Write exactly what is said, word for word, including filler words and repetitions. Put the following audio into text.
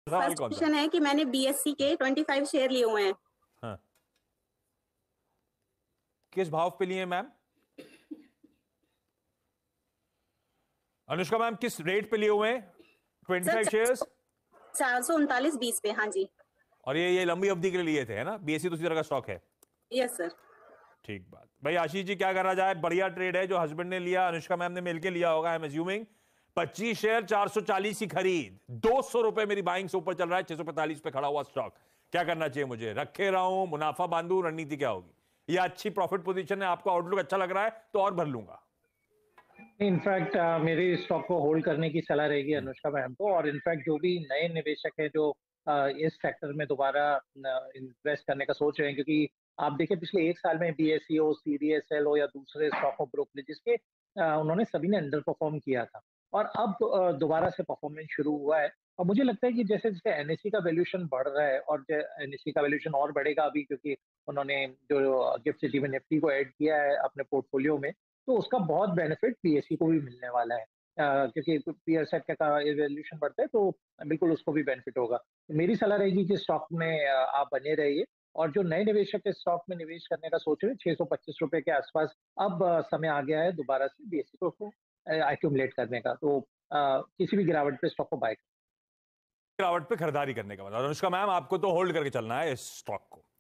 सवाल फर्स्ट कौन सा? क्वेश्चन है कि मैंने बीएससी के पच्चीस शेयर लिए हुए हैं। हाँ, किस भाव पे लिए मैम? अनुष्का मैम, किस रेट पे लिए हुए हैं सर पच्चीस शेयर्स? चार सौ उनतालीस बीस पे। हाँ जी। और ये ये लंबी अवधि के लिए लिए थे, है ना? बीएससी तो उसी तरह का स्टॉक है। Yes sir. ठीक बात भाई। आशीष जी, क्या करना जाए? बढ़िया ट्रेड है जो हस्बैंड ने लिया, अनुष्का मैम ने मिलकर लिया होगा, आई एम अज्यूमिंग। पच्चीस शेयर, चार सौ चालीस की खरीद, दो सौ रुपए मेरी बाइंग से ऊपर चल रहा है, छह सौ पैंतालीस पे खड़ा हुआ स्टॉक। क्या करना चाहिए मुझे? रखे रहूं, मुनाफा बांधू, रणनीति क्या होगी? ये अच्छी प्रॉफिट पोजीशन है, आपको आउटलुक अच्छा लग रहा है तो और भर लूंगा। इनफैक्ट uh, मेरी स्टॉक को होल्ड करने की सलाह रहेगी अनुष्का मैम को। और इनफैक्ट जो भी नए निवेशक हैं जो uh, इस सेक्टर में दोबारा इन्वेस्ट करने का सोच रहे हैं, क्योंकि आप देखें पिछले एक साल में बीएसई हो, सीडीएसएल हो या दूसरे स्टॉक ऑफ ब्रोकरेजेस के uh, उन्होंने सभी ने अंडर परफॉर्म किया था और अब uh, दोबारा से परफॉर्मेंस शुरू हुआ है। और मुझे लगता है कि जैसे जैसे एनएससी का वैल्यूएशन बढ़ रहा है और एनएससी का वैल्यूएशन और बढ़ेगा अभी, क्योंकि उन्होंने जो गिफ्ट सिटी में निफ्टी को ऐड किया है अपने पोर्टफोलियो में, तो उसका बहुत बेनिफिट पीएससी को भी मिलने वाला है। अ, क्योंकि पीयर सेट का वैल्यूएशन बढ़ता है तो बिल्कुल उसको भी बेनिफिट होगा। तो मेरी सलाह रहेगी कि स्टॉक में अ, आप बने रहिए। और जो नए निवेशक इस स्टॉक में निवेश करने का सोच रहे हैं, छह सौ पच्चीस रुपए के आसपास अब अ, समय आ गया है दोबारा से बीएससी को एक्यूमुलेट करने का। तो अ, किसी भी गिरावट पे स्टॉक को बाय गिरावट पे खरीदारी करने का मतलब। अनुष्का मैम, आपको तो होल्ड करके चलना है इस स्टॉक को।